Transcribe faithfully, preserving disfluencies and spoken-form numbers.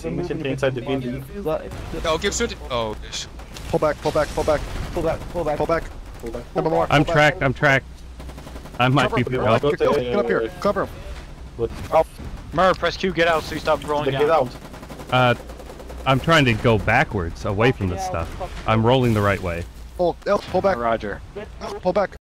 Simply inside the building. Oh, give Sudi. Oh, gosh. Pull back, pull back, pull back. Pull back, pull back. Pull back. Pull back. M M R. I'm tracked, I'm tracked. I might Cover be him. out. Get, go, get up here. Cover him. What? Oh, Mur, press Q, get out so you stop rolling get down. out. Uh, I'm trying to go backwards, away from this stuff. I'm rolling the right way. Pull, L, pull back. Roger. L, pull back.